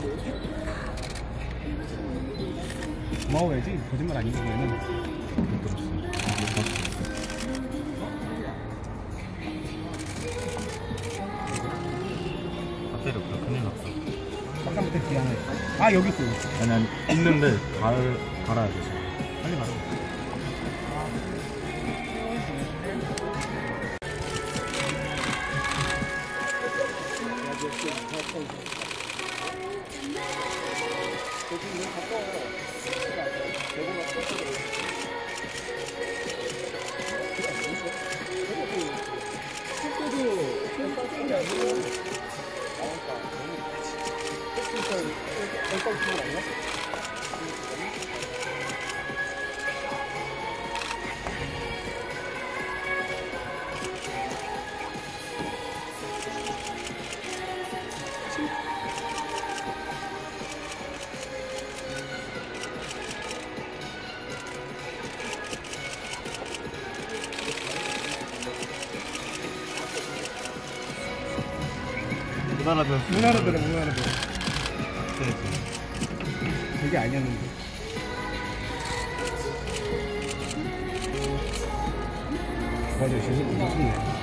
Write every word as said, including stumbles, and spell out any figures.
고마워야지. 거짓말 아니고 그러면 못 들었어. 못 봤어. 배터리가 없다. 큰일 났어. 깜깜부터 뒤에 하나 있어. 아 여기 있어. 아니 아니 있는데 갈 갈아야 돼. 빨리 가라. 못 알아들었어. 못 알아들어, 못 알아들어. 되게 아니었는데. 맞아, 진짜 무섭네.